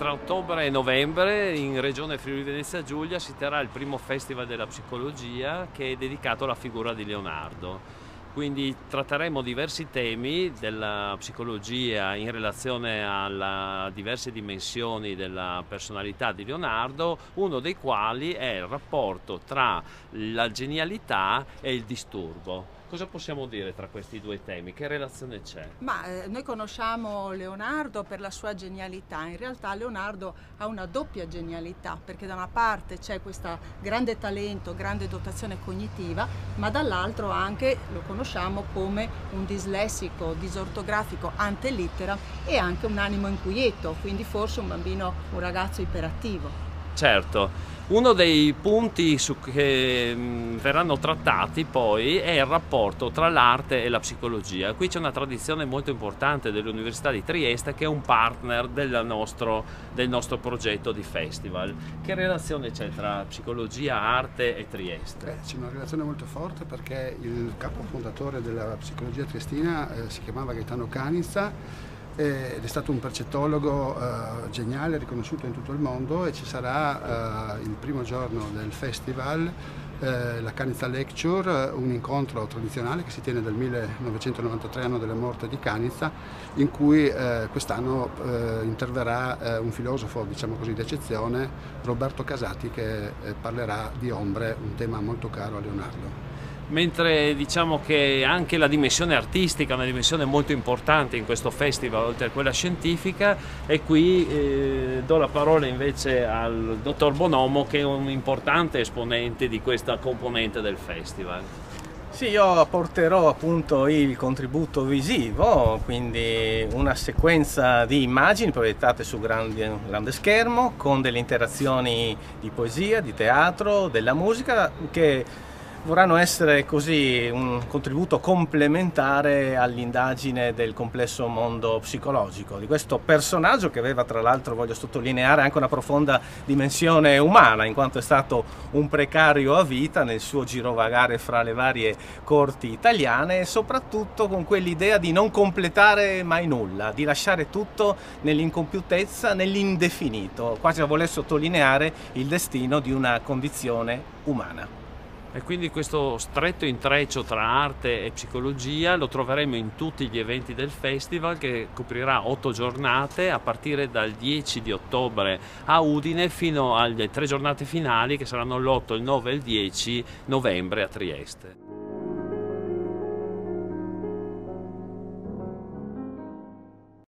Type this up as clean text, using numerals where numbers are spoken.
tra ottobre e novembre in Regione Friuli Venezia Giulia si terrà il primo Festival della Psicologia, che è dedicato alla figura di Leonardo. Quindi tratteremo diversi temi della psicologia in relazione alle diverse dimensioni della personalità di Leonardo, uno dei quali è il rapporto tra la genialità e il disturbo. Cosa possiamo dire tra questi due temi? Che relazione c'è? Noi conosciamo Leonardo per la sua genialità. In realtà Leonardo ha una doppia genialità, perché da una parte c'è questo grande talento, grande dotazione cognitiva, ma dall'altro anche lo conosciamo come un dislessico, disortografico ante litteram e anche un animo inquieto, quindi forse un ragazzo iperattivo. Certo, uno dei punti che verranno trattati poi è il rapporto tra l'arte e la psicologia. Qui c'è una tradizione molto importante dell'Università di Trieste, che è un partner del nostro progetto di festival. Che relazione c'è tra psicologia, arte e Trieste? C'è una relazione molto forte, perché il capo fondatore della psicologia triestina si chiamava Gaetano Canizza, ed è stato un percettologo geniale, riconosciuto in tutto il mondo, e ci sarà il primo giorno del festival la Canizza Lecture, un incontro tradizionale che si tiene dal 1993, anno della morte di Canizza, in cui quest'anno interverrà un filosofo, diciamo così, d'eccezione, Roberto Casati, che parlerà di ombre, un tema molto caro a Leonardo. Mentre diciamo che anche la dimensione artistica è una dimensione molto importante in questo festival, oltre a quella scientifica, e qui do la parola invece al dottor Bonomo, che è un importante esponente di questa componente del festival. Sì, io porterò appunto il contributo visivo, quindi una sequenza di immagini proiettate su grande schermo, con delle interazioni di poesia, di teatro, della musica, che vorranno essere così un contributo complementare all'indagine del complesso mondo psicologico di questo personaggio, che aveva, tra l'altro, voglio sottolineare, anche una profonda dimensione umana, in quanto è stato un precario a vita nel suo girovagare fra le varie corti italiane, e soprattutto con quell'idea di non completare mai nulla, di lasciare tutto nell'incompiutezza, nell'indefinito, quasi a voler sottolineare il destino di una condizione umana. E quindi questo stretto intreccio tra arte e psicologia lo troveremo in tutti gli eventi del festival, che coprirà 8 giornate a partire dal 10 di ottobre a Udine fino alle 3 giornate finali, che saranno l'8, il 9 e il 10 novembre a Trieste.